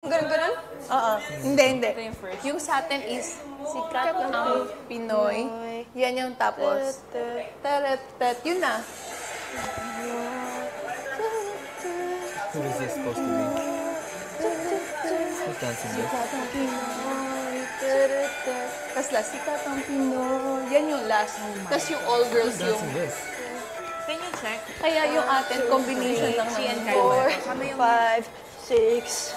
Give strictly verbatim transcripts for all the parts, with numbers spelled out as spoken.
Ganun, ganun? Oo. Hindi, hindi. Ito yung first. Yung sa atin is sikat ang Pinoy. Yan yung tapos. Tarat-tat. Yun na. Who is this supposed to be? Who's dancing this? Sikat ang Pinoy. Tarat-tat. Tapos last, sikat ang Pinoy. Yan yung last. Tapos yung all girls yung... Dancing this? Can you check? Kaya yung atin, combination lang ng four, Five, six.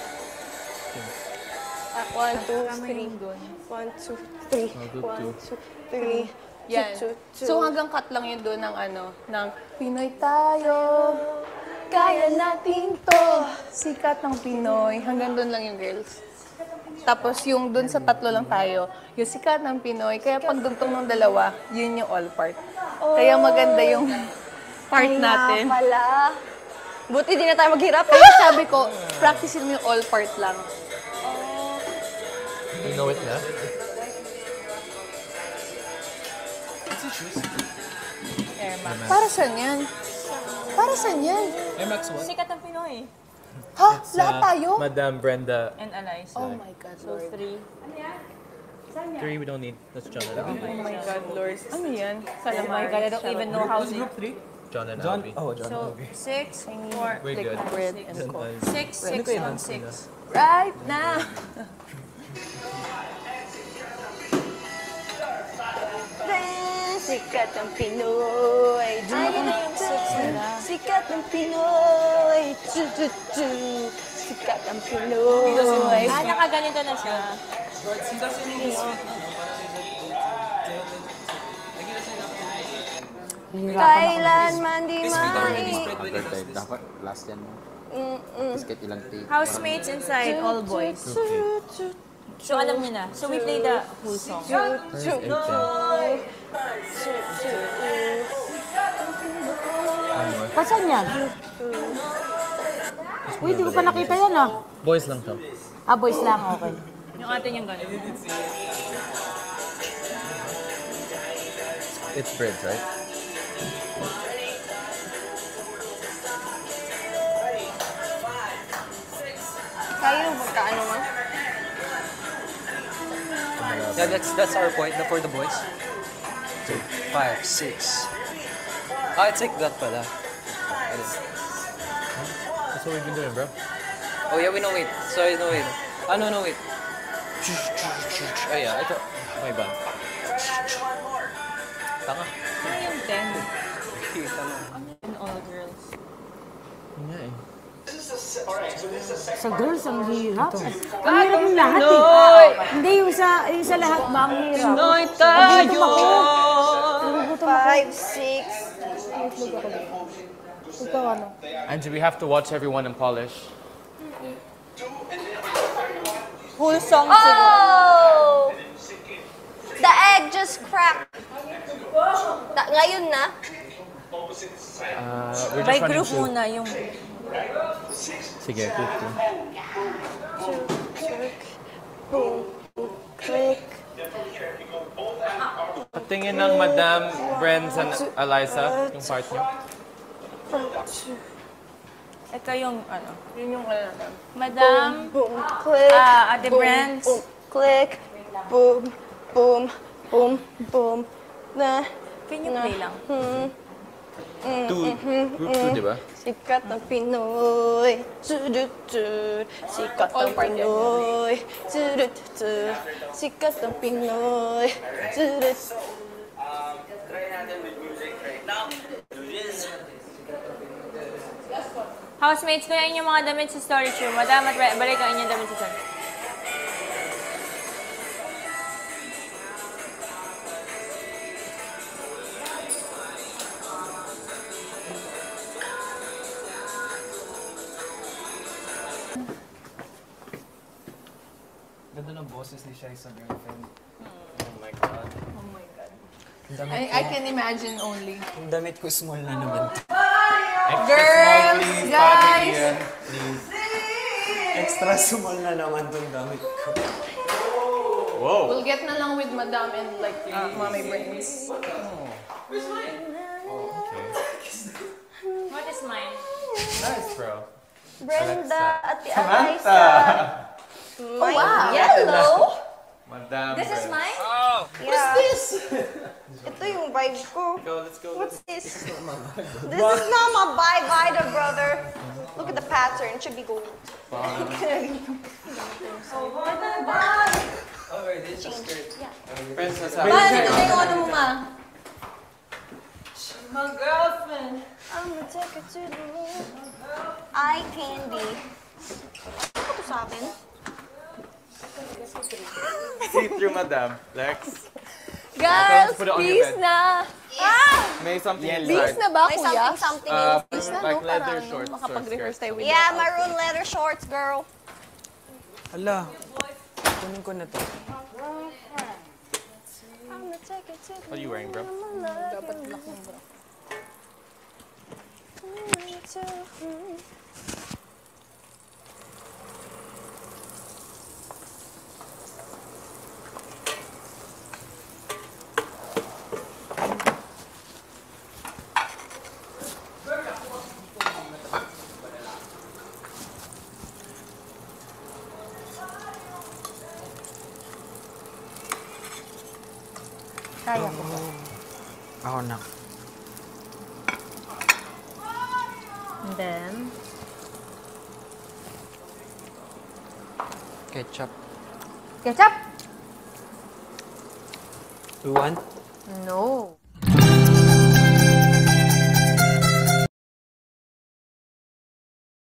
Uh, one, two, three. One, two, three. One, two, three. Yan. So hanggang cut lang yun doon ng ano, ng Pinoy tayo, kaya natin to. Sikat ng Pinoy. Hanggang doon lang yung girls. Tapos yung doon sa tatlo lang tayo, yung sikat ng Pinoy. Kaya pag dugtong ng dalawa, yun yung all part. Kaya maganda yung part natin. Kaya pala. Buti di na tayo maghirap. Kaya sabi ko, practicein mo yung all part lang. You know it na? Air Max. Para saan yan? Para saan yan? Air Max one? Sikat ang Pinoy. Ha? Lahat tayo? Madam Brenda. And Alyssa. Oh my God, So, Lord. three. Three we don't need. Let's John and Abby. Oh my God, Lord. Ano yan? Oh my God, I don't even know how to... Three? John and Abby. Oh, John. So, six, four, We're good. Bread six, and coke. six, six, one, six. Right now! Sikat ang Pinoy. Ayun na yung six nila. Sikat ang Pinoy. Chu, chu, chu. Sikat ang Pinoy. Ah, nakaganito na siya. Kailanman di mai. Undertime. Dapat last yan mo. Biscuit ilang tea. Housemates inside, all boys. So, alam niyo na. So, we play the whole song. Where's Eian? Pasan yan? Uy, di ko pa nakita yan ah. Boys lang to. Ah, boys lang, okay. Yung atin yung gano'n. It's bread, right? Kaya mo magkaano man? Yeah, that's that's our point for the boys. Two, five, six. Ah, it's like that pala. It is. That's what we've been doing, bro. Oh yeah, we know wait. Sorry, no wait. Ah, no, no wait. Oh yeah, I thought. May ba? Tanga. Ano yung ten? Tanga. And all girls. Yun nga eh. Sa girls, ang hirap. Ang hirap yung lahat eh. Hindi, yung sa, yung sa lahat ba, ang hirap. Pinoy tayo! Five, six. Ikaw ano? Anji, we have to watch everyone in polish. Whole song siguro. Oh! The egg just cracked. Da- ngayon na. Uh, we're just By running group through. muna yung... Sige, group two. Boom. Click. Patingin ng Madam Brenda and Alyssa, yung part niyo. Ito yung ano. Yun yung ano natin. Madam, Boom. Click. ah, Ate boom, Brents. Boom. Click. Boom. Boom. Boom. Boom. Na. Can you play lang? Hmm. Two, group two, di ba? Sikat ng Pinoy. Tudut-tut. Sikat ng Pinoy. Tudut-tut. Sikat ng Pinoy. Tudut. Housemates, kunin yung mga damit sa storage room. Madam at balik ang inyong damit sa storage. Ganda ng boses ni Shai sa girlfriend. Oh my God. Oh my God. I, I can imagine only. Yung damit ko small na naman. Girls, guys! Extra small na naman tong damit ko. Whoa! We'll get na lang with Madam and like uh, Mommy Brains. What is mine? Nice, bro. Brenda at the Samantha! Alyssa. Ito yung vibe ko. Go, let's go. What's this? This is not my vibe either, brother. Look at the pattern. It should be gold. Oh, wait, it's just skirt. Princess, Ma, ano na yung ano mo, ma? My girlfriend. I'm gonna take it to the moon. Eye candy. Ano to sa akin? see through, madam. Lex. Girls, Put it on your peace bed. na! Ah! May something Peace inside. na ba, May kuya? something, something Uh, in. Peace na, like no? leather Para shorts, ano, makapag-rehearse tayo with Yeah, your maroon leather shorts, girl. Hala, kunin ko na to. I'm gonna take it to the What are you wearing, bro? Dapat black mo, bro. moon. Kaya ko. Ako na. And then, Ketchup. Ketchup? You want? No.